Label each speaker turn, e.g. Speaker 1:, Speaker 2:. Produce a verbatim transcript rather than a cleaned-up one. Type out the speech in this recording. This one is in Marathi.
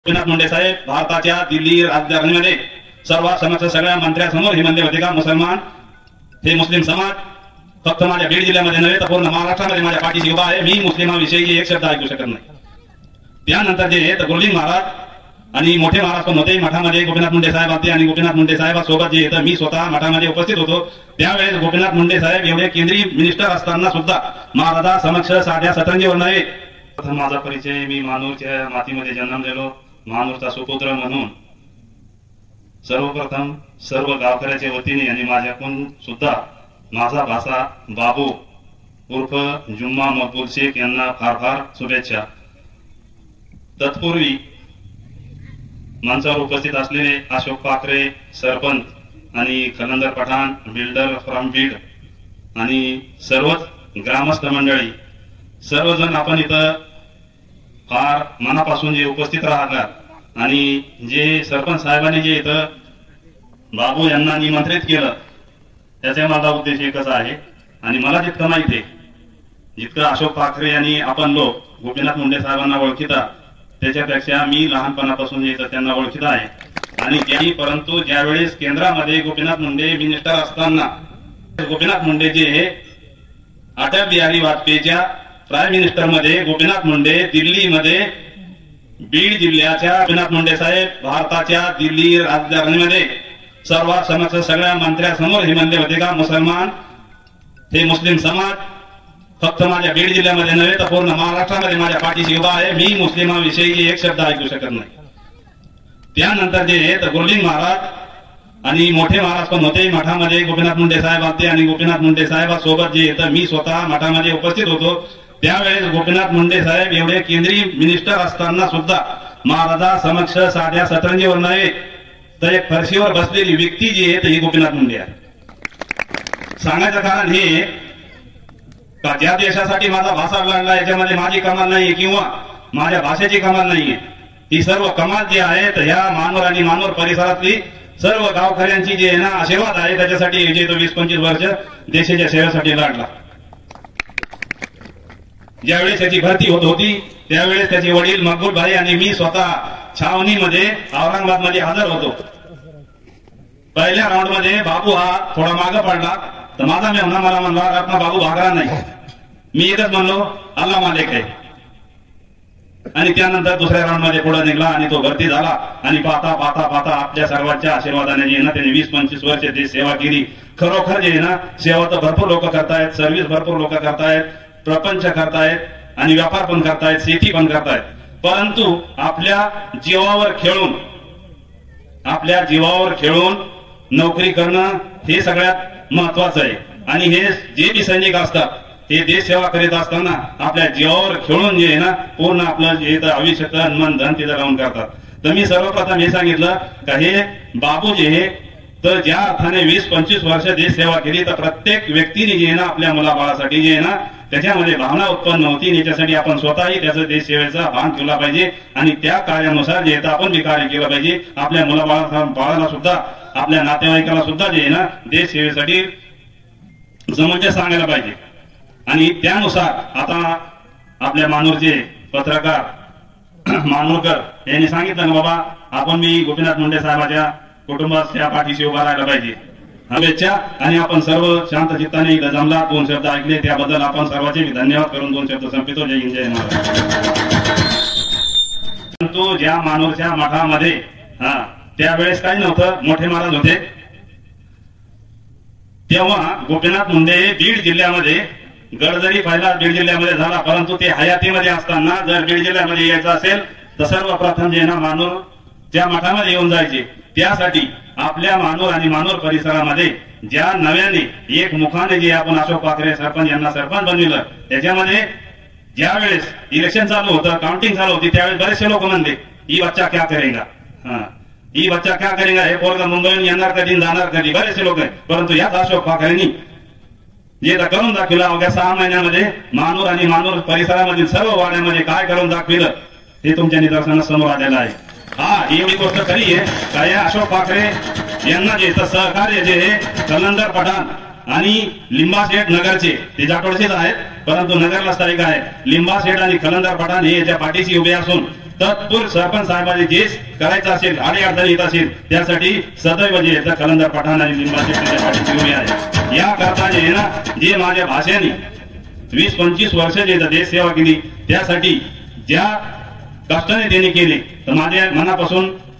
Speaker 1: गोपीनाथ मुंडे साहेब भारताच्या दिल्ली राजधानीमध्ये सर्व समक्ष सगळ्या मंत्र्यांसमोर हे म्हणले होते का मुसलमान हे मुस्लिम समाज फक्त माझ्या बीड जिल्ह्यामध्ये नव्हे तर पूर्ण महाराष्ट्रामध्ये माझ्या पाठीशी उभा आहे, मी मुस्लिमांविषयी एक शब्द ऐकू शकत नाही। त्यानंतर जे तर गुरुलिंग महाराज आणि मोठे महाराज पण होते मठामध्ये, गोपीनाथ मुंडे साहेब होते आणि गोपीनाथ मुंडे साहेबांसोबत जे येतं मी स्वतः मठामध्ये उपस्थित होतो। त्यावेळेस गोपीनाथ मुंडे साहेब एवढे केंद्रीय मिनिस्टर असताना सुद्धा महाराजा समक्ष साध्या सतरंजीवर नव्हे। प्रथम माझा परिचय, मी मानूरच्या मातीमध्ये जन्मलेलो, मानूरचा सुपुत्र म्हणून सर्वप्रथम सर्व गावकऱ्याच्या वतीने आणि माझ्याकडून सुद्धा माझा भासा बाबू उर्फ जुम्मा मकबूल शेख यांना फार फार शुभेच्छा। तत्पूर्वी मंचावर उपस्थित असलेले अशोक पाखरे सरपंच आणि खलंदर पठाण बिल्डर फ्रॉम बीड आणि सर्वच ग्रामस्थ मंडळी, सर्वजण आपण इथं फार मनापासून जे उपस्थित राहतात आणि जे सरपंच साहेबांनी जे इथं बाबू यांना निमंत्रित केलं त्याचा माझा उद्देश एकच आहे। आणि मला जितकं माहिती आहे, जितकं अशोक पाखरे यांनी आपण लोक गोपीनाथ मुंडे साहेबांना ओळखीता त्याच्यापेक्षा मी लहानपणापासून जे त्यांना ओळखीत आहे। आणि त्यांनी परंतु ज्यावेळेस केंद्रामध्ये गोपीनाथ मुंडे मिनिस्टर असताना गोपीनाथ मुंडे जे अटल बिहारी वाजपेयीच्या प्राईम मिनिस्टर मध्ये गोपीनाथ मुंडे दिल्लीमध्ये बीड जिल्ह्याच्या गोपीनाथ मुंडे साहेब भारताच्या दिल्ली राजधानीमध्ये सर्व समक्ष सगळ्या मंत्र्यांसमोर हे म्हणले होते का मुसलमान हे मुस्लिम समाज फक्त माझ्या बीड जिल्ह्यामध्ये नव्हे तर पूर्ण महाराष्ट्रामध्ये माझ्या पाठीशी उभा आहे, मी मुस्लिमांविषयी एक शब्द ऐकू शकत नाही। त्यानंतर जे तर गुरुलिंग महाराज आणि मोठे महाराज पण होते मठामध्ये, गोपीनाथ मुंडे साहेब होते आणि गोपीनाथ मुंडे साहेबांसोबत जे येतं मी स्वतः मठामध्ये उपस्थित होतो। त्यावेळेस गोपीनाथ मुंडे साहेब एवढे केंद्रीय मिनिस्टर असताना सुद्धा महाराजा समक्ष साध्या सतरंजीवर नव्हे तर एक फरशीवर बसलेली व्यक्ती जी आहे ही गोपीनाथ मुंडे आहे। सांगायचं कारण हे का ज्या देशासाठी माझा भाषा लढला याच्यामध्ये माझी कमाल नाहीये किंवा माझ्या भाषेची कमाल नाहीये, ही सर्व कमाल जी आहे तर ह्या मानोर आणि मानोर परिसरातली सर्व गावकऱ्यांची जी आहे ना आशीर्वाद आहे, त्याच्यासाठी जे तो वीस पंचवीस वर्ष देशाच्या सेवेसाठी लढला। ज्यावेळेस त्याची भरती होत होती त्यावेळेस त्याचे वडील मकबूल भाई आणि मी स्वतः छावणीमध्ये औरंगाबाद मध्ये हजर होतो। पहिल्या राऊंड मध्ये बाबू हा थोडा मागे पडला तर माझा मेहना मला म्हणला रत्ना बाबू भागला नाही, मी एकच म्हणलो अल्लाह मालिक आहे। आणि त्यानंतर दुसऱ्या राऊंड मध्ये पुढे निघाला आणि तो भरती झाला आणि पाहता पाहता पाहता आपल्या सर्वांच्या आशीर्वादाने जे ना त्यांनी वीस पंचवीस वर्ष ती सेवा केली। खरोखर जे ना सेवा तर भरपूर लोक करतायत, सर्व्हिस भरपूर लोक करतायत, प्रपंच करतायत आणि व्यापार पण करतायत, शेती पण करतायत, परंतु आपल्या जीवावर खेळून आपल्या जीवावर खेळून नोकरी करणं हे सगळ्यात महत्वाचं आहे। आणि हे जे बी सैनिक असतात हे देश सेवा करीत असताना आपल्या जीवावर खेळून जे आहे ना पूर्ण आपलं जे आयुष्य तन मन धन तिथं राहून करतात। तर मी सर्वप्रथम हे सांगितलं का हे बाबू जे आहे तर ज्या अर्थाने वीस पंचवीस वर्ष देश सेवा केली तर प्रत्येक व्यक्तीने जे आहे ना आपल्या मुलाबाळासाठी जे आहे ना त्याच्यामध्ये भावना उत्पन्न होती, याच्यासाठी आपण स्वतःही त्याचं देश सेवेचा भान ठेवला पाहिजे आणि त्या कार्यानुसार जे आपण बी कार्य केलं पाहिजे। आपल्या मुलाबाळा बाळाला सुद्धा आपल्या नातेवाईकाला सुद्धा जे आहे ना देश सेवेसाठी समंजस सांगायला पाहिजे। आणि त्यानुसार आता आपल्या मानूरचे पत्रकार मानूरकर यांनी सांगितलं ना बाबा आपण मी गोपीनाथ मुंडे साहेबांच्या कुटुंबाच्या पाठीशी उभा राहायला पाहिजे शुभेच्छा। आणि आपण सर्व शांत चित्ताने इथं जमला, दोन शब्द ऐकले त्याबद्दल आपण सर्वांचे मी धन्यवाद करून दोन शब्द संपितो। जय हिंद जय महाराष्ट्र। परंतु ज्या मानूरच्या मठामध्ये हा त्यावेळेस काही नव्हतं, मोठे महाराज होते, तेव्हा गोपीनाथ मुंडे बीड जिल्ह्यामध्ये गड जरी पहिला बीड जिल्ह्यामध्ये झाला परंतु ते हयातीमध्ये असताना जर बीड जिल्ह्यामध्ये यायचं असेल तर सर्वप्रथम जे ना मानूर त्या मठामध्ये येऊन जायचे। त्यासाठी आपल्या मानूर आणि मानूर परिसरामध्ये ज्या नव्याने एक मुखाने जे आपण अशोक पाखरे सरपंच यांना सरपंच बनविलं त्याच्यामध्ये ज्या वेळेस इलेक्शन चालू होतं, काउंटिंग चालू होती त्यावेळेस बरेचसे लोक म्हणले ही बच्चा क्या करेगा, हा ही बच्चा क्या करेगा, हे पोरगा मुंबईहून येणार कधी जाणार कधी, बरेचसे लोक आहे। परंतु याच अशोक पाखरेंनी जे करून दाखविलं अवघ्या सहा महिन्यामध्ये मानूर आणि मानूर परिसरामधील सर्व वाड्यामध्ये काय करून दाखविलं हे तुमच्या निदर्शनास समोर आलेलं आहे। हा एवढी गोष्ट खरी आहे का या अशोक पाखरे यांना जे सहकार्य जे कलंदर पठाण आणि लिंबाशेठ नगरचे ते जाटोडचेच आहेत परंतु नगरला स्थायिक आहे। लिंबाशेठ आणि कलंदर पठाण हे याच्या पाठीशी उभे असून तत्पूर सरपंच साहेबांनी केस करायचा असेल, अडीअडचणी येत असेल, त्यासाठी सदैव जे येतं कलंदर पठाण आणि लिंबाचे त्याच्यासाठी उभी आहे. या करता जे ना जे माझ्या भाषेने वीस पंचवीस वर्ष जे देश सेवा केली, त्यासाठी ज्या कष्टाने त्यांनी केली, तर माझ्या मनापासून